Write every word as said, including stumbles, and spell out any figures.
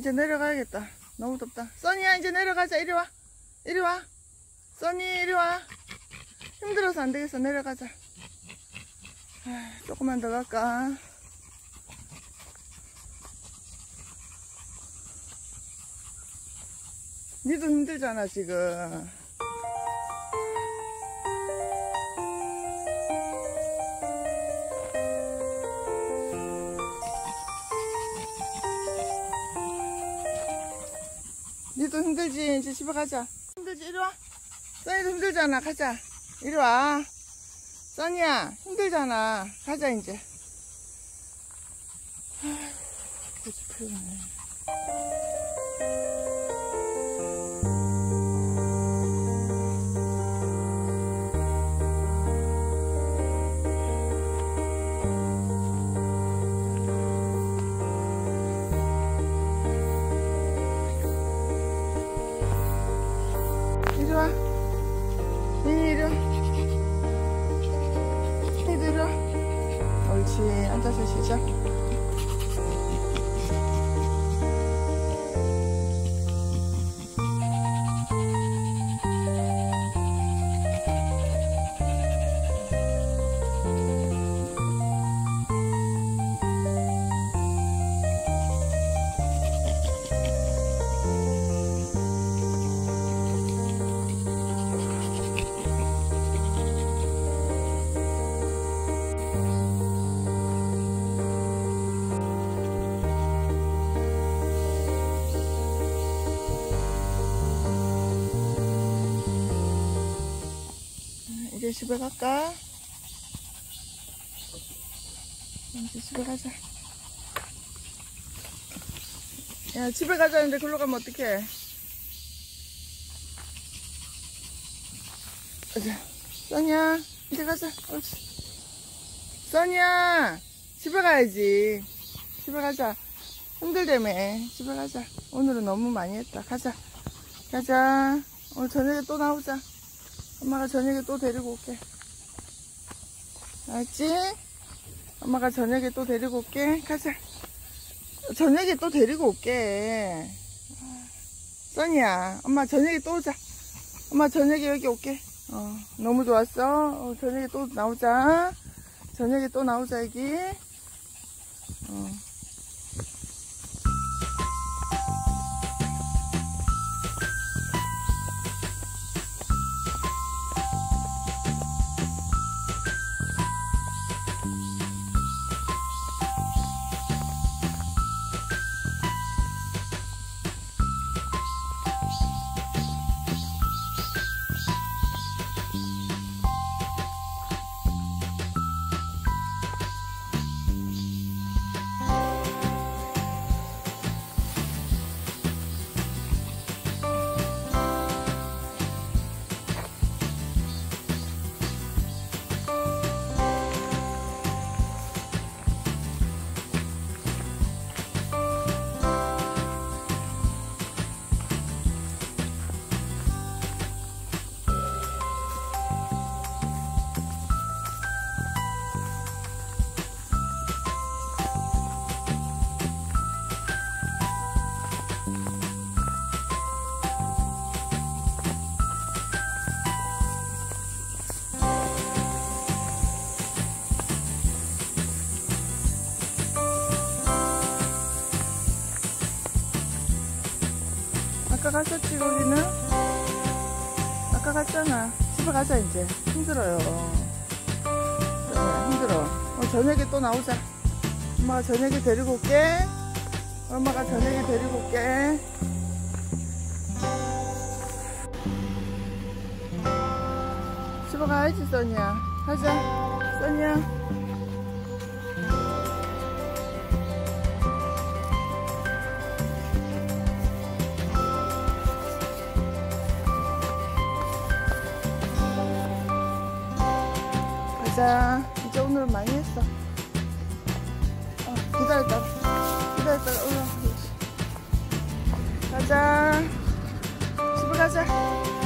이제 내려가야겠다. 너무 덥다. 써니야, 이제 내려가자. 이리 와. 이리 와. 써니, 이리 와. 힘들어서 안 되겠어. 내려가자. 아, 조금만 더 갈까? 니도 힘들잖아, 지금. 니도 힘들지? 이제 집에 가자. 힘들지? 이리 와. 써니도 힘들잖아. 가자. 이리 와. 써니야, 힘들잖아. 가자, 이제. 아휴, 고집 피우네. 이리 와. 니니 이리 와. 니도 이리 와. 옳지. 앉아서 쉬자. 이제 집에 갈까? 이제 집에 가자. 야, 집에 가자는데 글로 가면 어떡해? 가자. 써니야, 이제 가자. 옳지. 써니야, 집에 가야지. 집에 가자. 힘들다며. 집에 가자. 오늘은 너무 많이 했다. 가자. 가자. 오늘 저녁에 또 나오자. 엄마가 저녁에 또 데리고 올게. 알았지? 엄마가 저녁에 또 데리고 올게. 가자. 저녁에 또 데리고 올게. 써니야, 엄마 저녁에 또 오자. 엄마 저녁에 여기 올게. 어, 너무 좋았어. 어, 저녁에 또 나오자. 저녁에 또 나오자, 여기. 어. 아까 갔었지, 거기는? 아까 갔잖아. 집에 가자, 이제. 힘들어요. 써니야, 힘들어. 어, 저녁에 또 나오자. 엄마가 저녁에 데리고 올게. 엄마가 저녁에 데리고 올게. 집에 가야지, 써니야. 가자. 써니야. 가자. 이제 오늘은 많이 했어. 어, 기다렸다가 기다렸다가 올라가. 가자. 집에 가자.